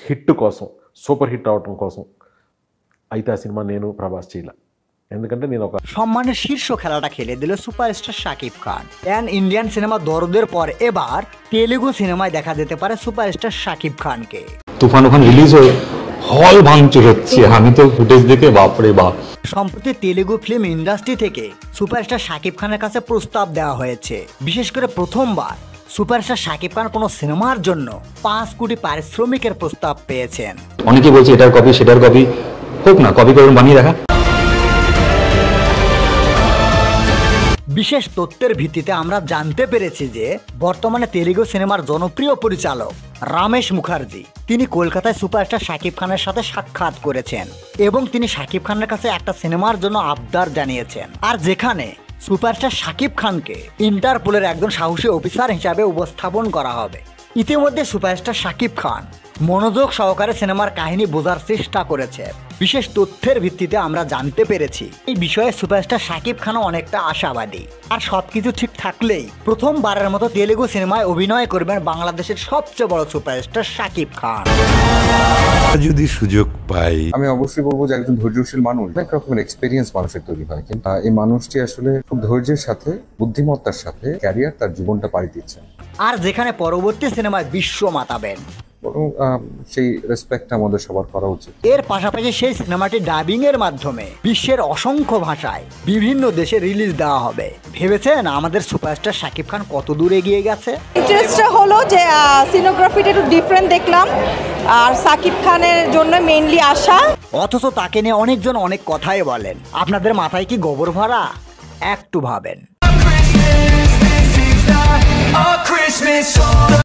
Hit కోసం, super hit అవటం కోసం అయితే ఆ సినిమా నేను ప్రభాస్ చేయలే. ఎందుకంటే నేను ఒక সম্মানের শীর্ষ খেলাটা খেলে দিল superstar Shakib Khan. Pan Indian cinema দরদের পর এবার তেলুগু সিনেমায় দেখা যেতে পারে সুপারস্টার শাকিব খানকে। তুফান রিলিজ হয়ে হল ভাঙচুর হচ্ছে, আমি তো ফুটেজ দেখে বাপরে বাপ। সম্প্রতি তেলুগু ফিল্ম ইন্ডাস্ট্রি থেকে সুপারস্টার শাকিব খানের কাছে প্রস্তাব দেওয়া হয়েছে। বিশেষ করে প্রথমবার সুপারস্টার শাকিব খান কোনো সিনেমার জন্য 5 কোটি পারিশ্রমিকের প্রস্তাব পেয়েছেন। অনেকে বলছে এটার কপি সেটার কপি, হোক না, কপি করে বানিয়ে দেখা। বিশেষ তথ্যের ভিত্তিতে আমরা জানতে পেরেছি যে বর্তমানে তেলুগু সিনেমার জনপ্রিয় পরিচালক রমেশ মুখার্জি তিনি কলকাতায় সুপারস্টার শাকিব খানের সাথে সাক্ষাৎ করেছেন এবং তিনি শাকিব খানের কাছে একটা সিনেমার জন্য আবদার জানিয়েছেন, আর যেখানে সুপারস্টার শাকিব খানকে ইন্টারপোলের একজন সাহসী অফিসার হিসাবে উপস্থাপন করা হবে। ইতিমধ্যে সুপারস্টার শাকিব খান মনোযোগ সহকারে সিনেমার কাহিনী বোঝার চেষ্টা করেছে। বিশেষ তথ্যের ভিত্তিতে আমরা জানতে পেরেছি এই বিষয়ে সুপারস্টার শাকিব খানও অনেকটা আশাবাদী। আর সবকিছু ঠিক থাকলেই প্রথমবারের মতো তেলুগু সিনেমায় অভিনয় করবেন বাংলাদেশের সবচেয়ে বড় সুপারস্টার শাকিব খান। যদি সুযোগ পাই আমি অবশ্যই বলবো যে একজন ধৈর্যশীল মানুষ, অনেক রকমের এক্সপেরিয়েন্স মানুষের তৈরি হয়, কিন্তু এই মানুষটি আসলে খুব ধৈর্যের সাথে, বুদ্ধিমত্তার সাথে ক্যারিয়ার, তার জীবনটা পাড়ি দিচ্ছেন। আর যেখানে পরবর্তী সিনেমায় বিশ্ব মাতাবেন, সেই রেসপেক্ট আমাদের সবার করা উচিত। এর পাশাপাশি সেই সিনেমাটি ডাবিং এর মাধ্যমে বিশ্বের অসংখ্য ভাষায় বিভিন্ন দেশে রিলিজ দেওয়া হবে। ভেবেছেন আমাদের সুপারস্টার শাকিব খান কত দূর এগিয়ে গেছে? ইন্টারেস্টটা হলো যে সিনোগ্রাফিটা একটু ডিফারেন্ট দেখলাম, আর শাকিব খানের জন্য মেইনলি আসা। অথচ তাকে নিয়ে অনেকজন অনেক কথাই বলেন। আপনাদের মাথায় কি গোবর ভরা? একটু ভাবেন।